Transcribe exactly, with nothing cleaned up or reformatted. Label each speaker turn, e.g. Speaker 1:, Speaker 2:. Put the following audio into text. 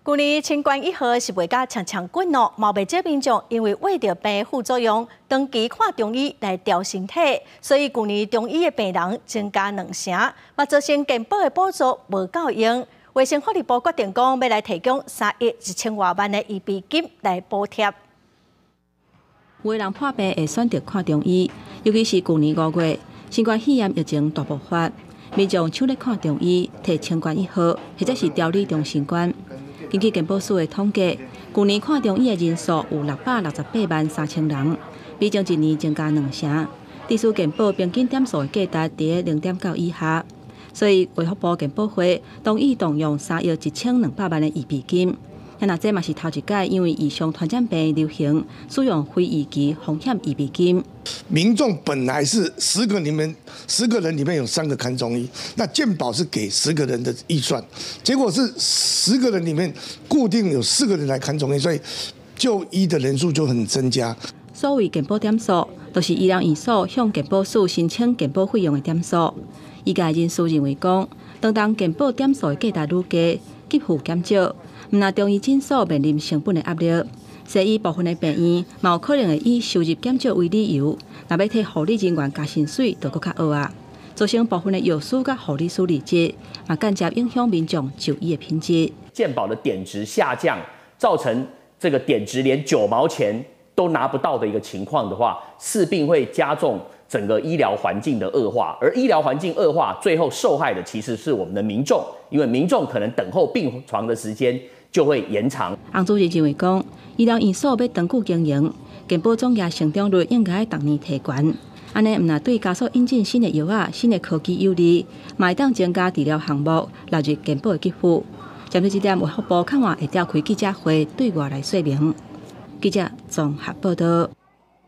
Speaker 1: 去年新冠一号是袂甲强强滚咯，毛病者民众因为为着病副作用，长期看中医来调身体，所以去年中医的病人增加两成，嘛造成健保的补助无够用。卫生福利部决定讲，要来提供三亿一千外万的预备金来补贴。
Speaker 2: 有的人破病会选择看中医，尤其是去年五月，新冠肺炎疫情大爆发，民众抢咧看中医，摕清冠一号或者是调理中新冠。根据健保署的统计，去年看中医的人数有六百六十八万三千人，比前一年增加两成。地区健保平均点数的价值伫零点九以下，所以卫福部健保会同意动用三亿一千两百万的预备金。那那这嘛是头一届，因为异常传染病流行，使用非预期风险预备金。
Speaker 3: 民众本来是十个里面，十个人里面有三个看中医，那健保是给十个人的预算，结果是十个人里面固定有四个人来看中医，所以就医的人数就很增加。
Speaker 2: 所谓健保点数，都是医疗院所向健保署申请健保费用的点数。医界人士认为讲，当当健保点数的价值愈低，给付减少。毋但中医诊所面临成本的压力，西医部分的病院嘛有可能会以收入减少为理由，若要替护理人员加薪水，就搁较恶啊，造成部分的药师甲护理师离职，嘛间接影响民众就医的品质。
Speaker 4: 健保的点值下降，造成这个点值连九毛钱都拿不到的一个情况的话，势必会加重整个医疗环境的恶化，而医疗环境恶化，最后受害的其实是我们的民众，因为民众可能等候病床的时间就会延长。
Speaker 2: 洪主任认为讲，医疗院所要长久经营，健保总额成长率应该逐年提悬。安尼毋但对加速引进新的药啊、新的科技有利，嘛会当增加治疗项目纳入健保的给付。针对这点，卫福部看话会召开记者会对外来说明。记者综合报道。